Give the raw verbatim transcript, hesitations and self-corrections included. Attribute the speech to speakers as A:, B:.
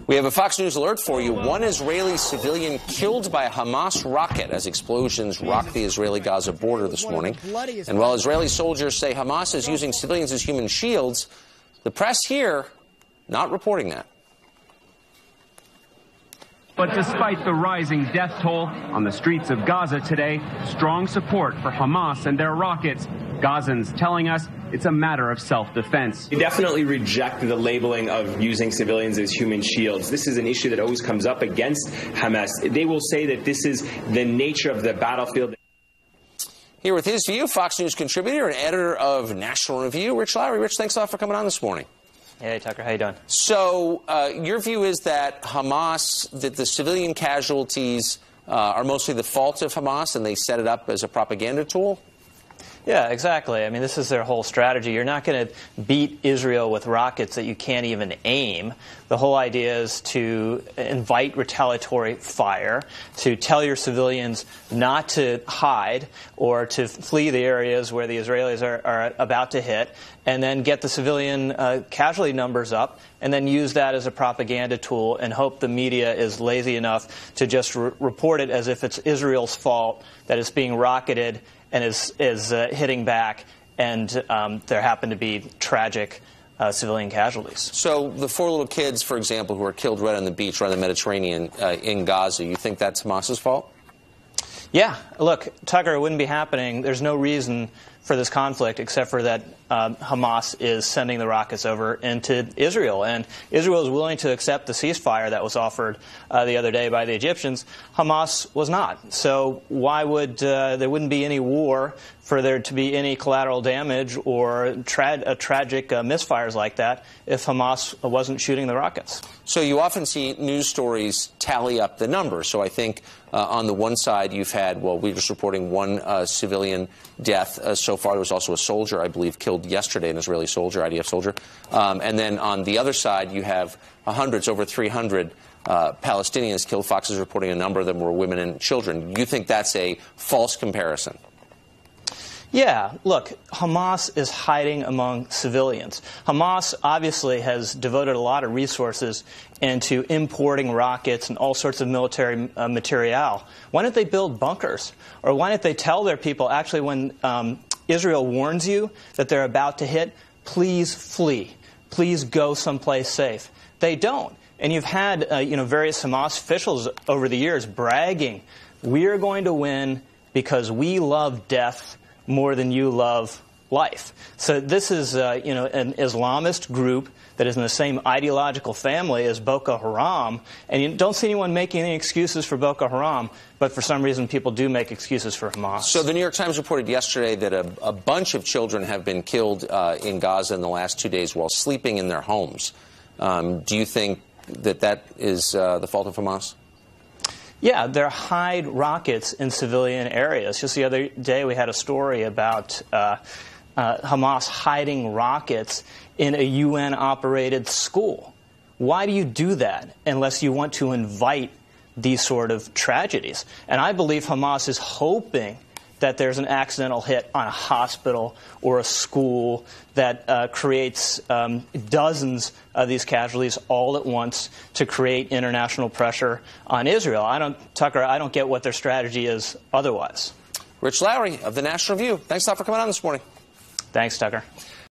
A: We have a Fox News alert for you. One Israeli civilian killed by a Hamas rocket as explosions rocked the Israeli-Gaza border this morning. And while Israeli soldiers say Hamas is using civilians as human shields, the press here not reporting that.
B: But despite the rising death toll on the streets of Gaza today, strong support for Hamas and their rockets. Gazans telling us it's a matter of self-defense.
C: We definitely reject the labeling of using civilians as human shields. This is an issue that always comes up against Hamas. They will say that this is the nature of the battlefield.
A: Here with his view, Fox News contributor and editor of National Review, Rich Lowry. Rich, thanks a lot for coming on this morning.
D: Hey, Tucker, how you doing?
A: So uh, your view is that Hamas, that the civilian casualties uh, are mostly the fault of Hamas and they set it up as a propaganda tool?
D: Yeah, exactly. I mean, this is their whole strategy. You're not going to beat Israel with rockets that you can't even aim. The whole idea is to invite retaliatory fire, to tell your civilians not to hide or to flee the areas where the Israelis are, are about to hit, and then get the civilian uh, casualty numbers up, and then use that as a propaganda tool and hope the media is lazy enough to just re report it as if it's Israel's fault that it's being rocketed and is, is uh, hitting back, and um, there happen to be tragic uh, civilian casualties.
A: So the four little kids, for example, who were killed right on the beach, right in the Mediterranean, uh, in Gaza, you think that's Hamas's fault?
D: Yeah. Look, Tucker, it wouldn't be happening. There's no reason for this conflict except for that um, Hamas is sending the rockets over into Israel. And Israel is willing to accept the ceasefire that was offered uh, the other day by the Egyptians. Hamas was not. So why would uh, there wouldn't be any war for there to be any collateral damage or tra uh, tragic uh, misfires like that if Hamas wasn't shooting the rockets?
A: So you often see news stories tally up the numbers. So I think uh, on the one side you've had, well, we're just reporting one uh, civilian death uh, so far. There was also a soldier, I believe, killed yesterday, an Israeli soldier, I D F soldier. Um, and then on the other side you have uh, hundreds, over three hundred uh, Palestinians killed. Fox is reporting a number of them were women and children. You think that's a false comparison?
D: Yeah, look, Hamas is hiding among civilians. Hamas obviously has devoted a lot of resources into importing rockets and all sorts of military uh, material. Why don't they build bunkers? Or why don't they tell their people, actually, when um, Israel warns you that they're about to hit, please flee. Please go someplace safe. They don't. And you've had uh, you know, various Hamas officials over the years bragging, we are going to win because we love death more than you love life. So this is, uh, you know, an Islamist group that is in the same ideological family as Boko Haram, and you don't see anyone making any excuses for Boko Haram, but for some reason people do make excuses for Hamas.
A: So the New York Times reported yesterday that a, a bunch of children have been killed uh, in Gaza in the last two days while sleeping in their homes. Um, do you think that that is uh, the fault of Hamas?
D: Yeah, they hide rockets in civilian areas. Just the other day we had a story about uh, uh, Hamas hiding rockets in a U N-operated school. Why do you do that unless you want to invite these sort of tragedies? And I believe Hamas is hoping that there's an accidental hit on a hospital or a school that uh, creates um, dozens of these casualties all at once to create international pressure on Israel. I don't, Tucker, I don't get what their strategy is otherwise.
A: Rich Lowry of the National Review, thanks a lot for coming on this morning.
D: Thanks, Tucker.